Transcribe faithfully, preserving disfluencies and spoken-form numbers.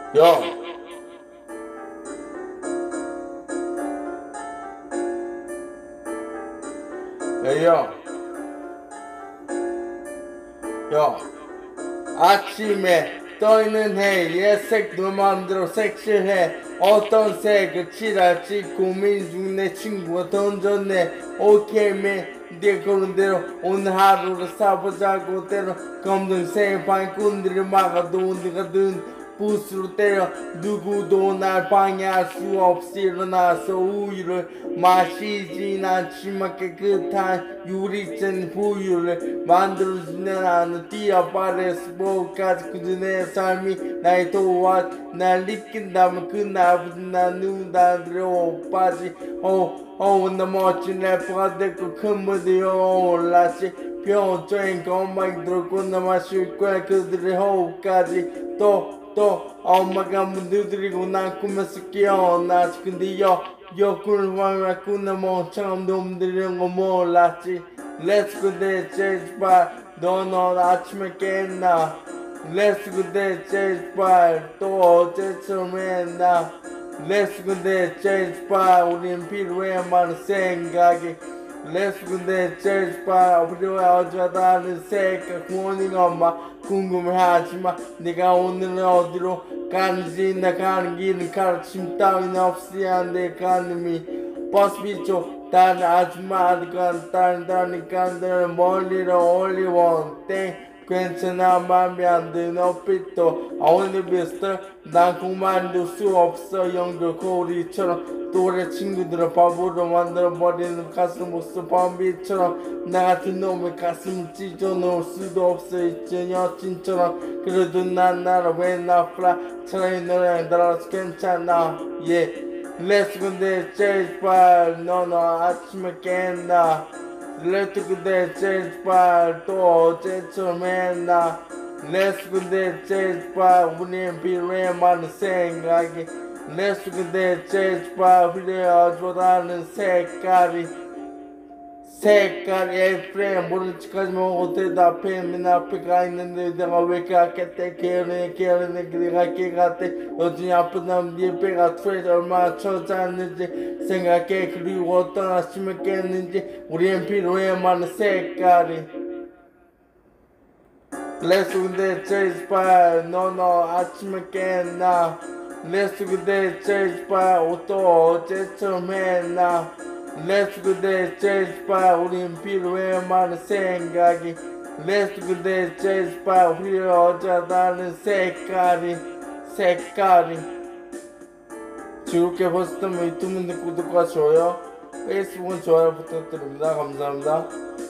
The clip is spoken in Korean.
야, 야, 야, 야. 아침에 떠있는 해 예색 너 맘대로 섹시해 어떤 색을 칠할지 고민 중 내 친구가 던졌네 오케이 맨네 그런 대로 오늘 하루를 사보자고 때로 검정색 방꾼들을 막아도 네가 든 부스로 때려 누구도 날 방해할 수 없이 일어나서 우유를 마시진 않지만 깨끗한 유리잔 부유를 만들어주는 나는 뛰어바래서 뭐까지 그저 내 삶이 나의 도와 날 느낀다면 그날부터 난 누군가들의 오빠지 어, 어, 나 멋진 래퍼가 됐고 큰 무대에 올랐지 평소엔 것만 들었고 나만 쉴 거야 그들의 호흡까지 또 또 엄마가 문두드리고 난 꿈에서 깨어났지 근데 여 여군을 활았구나 멍청한 놈들이란 거 몰랐지 Let's go there 제발 너넌 아침에 깼나 Let's go there 제발 또 어제처럼 했나 Let's go there 제발 우린 필요해 많은 생각이 Let's go there 제발 필요해 어쩌다는 생각 원인 엄마 궁금해하지마 네가 오늘은 어디로 가는지 나 가는 길은 가르침 따윈 없어야 내 가늠이 버스 비쪽 다른 아줌마들 다른 다른 간다는 멀리로 올리원 땡 괜찮아 맘에 안 드는 어빛도 오늘 비슷해 난 그만둘 수 없어 영도 고리처럼 또래 친구들을 바보로 만들어버리는 가슴 모습 밤비처럼 나 같은 놈의 가슴을 찢어놓을 수도 없어 있지 여친처럼 그래도 난 나를 왜 나쁘라 차라리 너랑 나라서 괜찮아 yeah. Let's go there 제발 너는 아침에 깼나 Let's go there 제발 또 어제처럼 했나 Let's go there 제발 우린 필요해 많은 생각이 Let's go there 제발 필요하다는 색깔이 색깔이 에프레임 모른 척하지 말고 대답해 맨 앞에 가 있는데 내가 왜 갔겠대 게으르네 게으르네 내가 게 같대 여전히 아픈 남네 배가 트레이드 얼마나 처졌는지 생각해 그리고 어떤 아침에 깼는지 우리는 필요해 많은 색깔이 Let's go there 제발 너너 아침에 깼나 Let's go there 제발 또 어제처럼 했나 Let's go there 제발 우린 필요해 많은 생각이 Let's go there 제발 우리 어쩌다는 색깔이 색깔이 즐겁게 보셨다면 유튜브는 구독과 좋아요 페이스북은 좋아요 부탁드립니다 감사합니다.